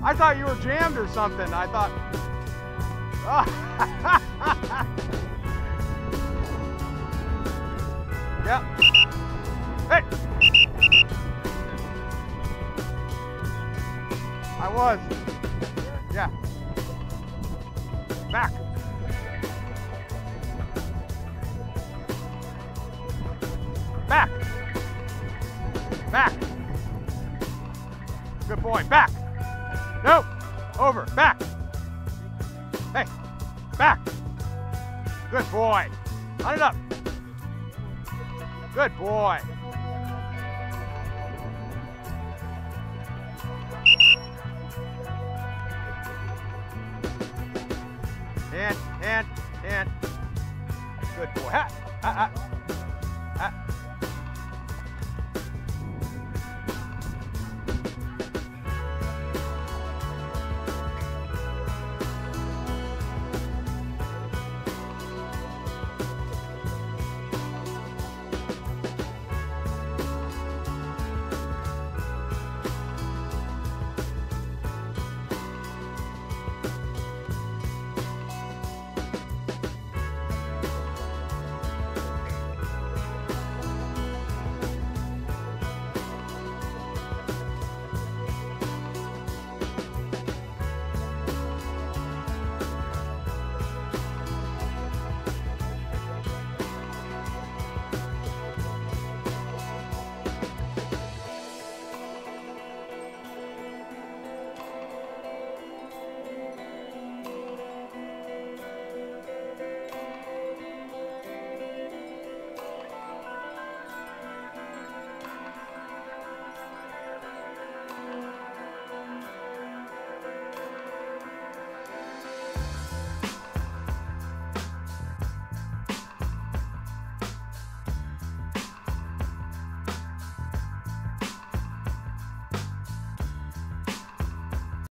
I thought you were jammed or something. I thought. Yep. Hey! I was. Yeah. Back. Back. Back. Good boy. Back. No. Over. Back. Hey. Back. Good boy. Hunt it up. Good boy. And. Good boy. Ha.